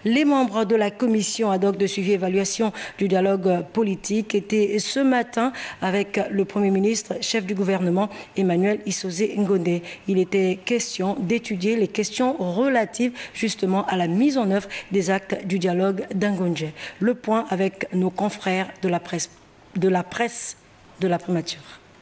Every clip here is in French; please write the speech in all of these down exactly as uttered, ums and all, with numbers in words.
Les membres de la commission ad hoc de suivi et évaluation du dialogue politique étaient ce matin avec le Premier ministre, chef du gouvernement, Emmanuel Issoze Ngondé. Il était question d'étudier les questions relatives justement à la mise en œuvre des actes du dialogue d'Angonje. Le point avec nos confrères de la presse de la presse de la primature.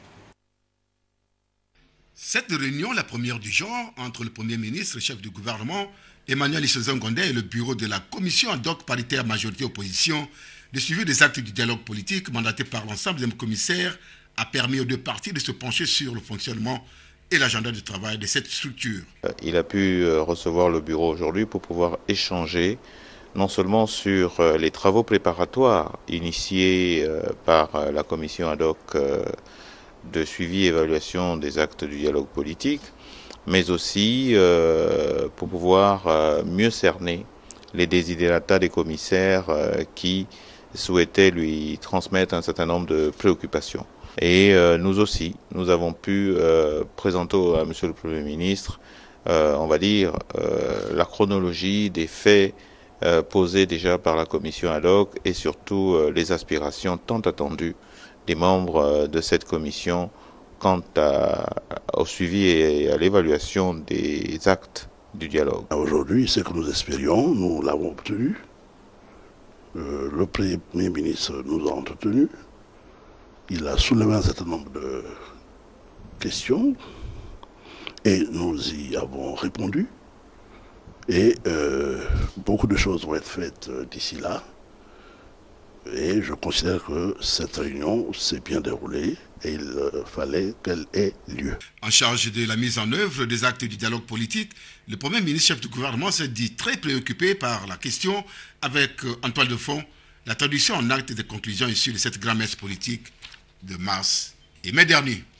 Cette réunion, la première du genre, entre le Premier ministre, chef du gouvernement, Emmanuel Issoze Ngondé et le bureau de la commission ad hoc paritaire majorité-opposition de suivi des actes du dialogue politique mandaté par l'ensemble des commissaires, a permis aux deux parties de se pencher sur le fonctionnement et l'agenda de travail de cette structure. Il a pu recevoir le bureau aujourd'hui pour pouvoir échanger non seulement sur les travaux préparatoires initiés par la commission ad hoc de suivi et évaluation des actes du dialogue politique, mais aussi pour pouvoir mieux cerner les desiderata des commissaires qui souhaitaient lui transmettre un certain nombre de préoccupations. Et nous aussi, nous avons pu présenter à Monsieur le Premier ministre, on va dire, la chronologie des faits Euh, posées déjà par la commission ad hoc et surtout euh, les aspirations tant attendues des membres euh, de cette commission quant à, au suivi et à l'évaluation des actes du dialogue. Aujourd'hui, ce que nous espérions, nous l'avons obtenu. Euh, le Premier ministre nous a entretenus. Il a soulevé un certain nombre de questions et nous y avons répondu. Et euh, beaucoup de choses vont être faites euh, d'ici là. Et je considère que cette réunion s'est bien déroulée et il euh, fallait qu'elle ait lieu. En charge de la mise en œuvre des actes du dialogue politique, le Premier ministre, chef du gouvernement, s'est dit très préoccupé par la question avec, euh, en toile de fond, la traduction en actes des conclusions issues de cette grand-messe politique de mars et mai dernier.